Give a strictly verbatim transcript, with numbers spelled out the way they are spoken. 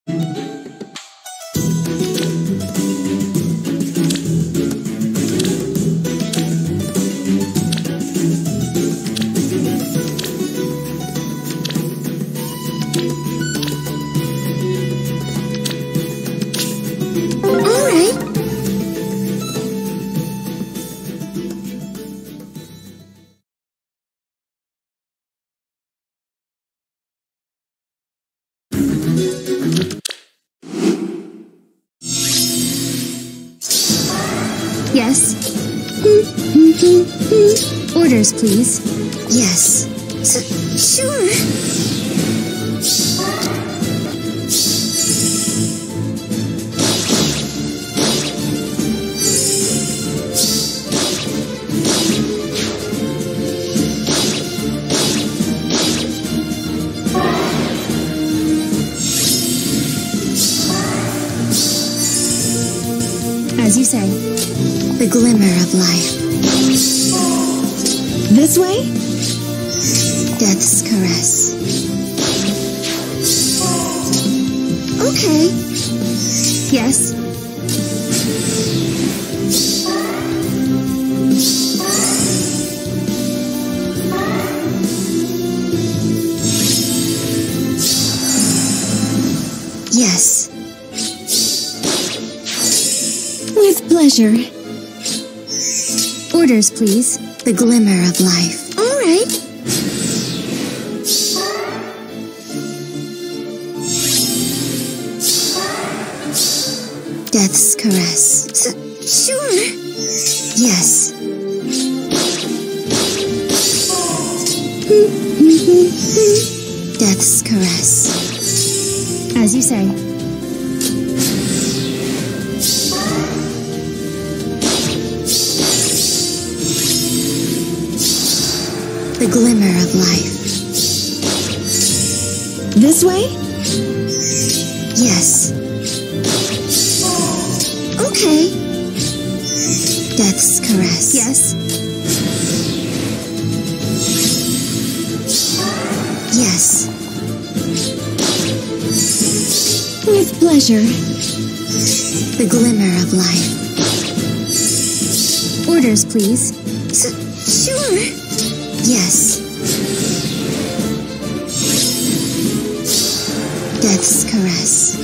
Yes. Orders, please. Yes. S- sure. As you say. The glimmer of life. This way? Death's caress. Okay. Yes. Yes. With pleasure. Orders, please. The glimmer of life. All right. Death's caress. S- sure. Yes. Death's caress. As you say. The glimmer of life. This way? Yes. Okay. Death's caress. Yes. Yes. With pleasure. The glimmer of life. Orders, please. S- sure. Yes. Death's caress.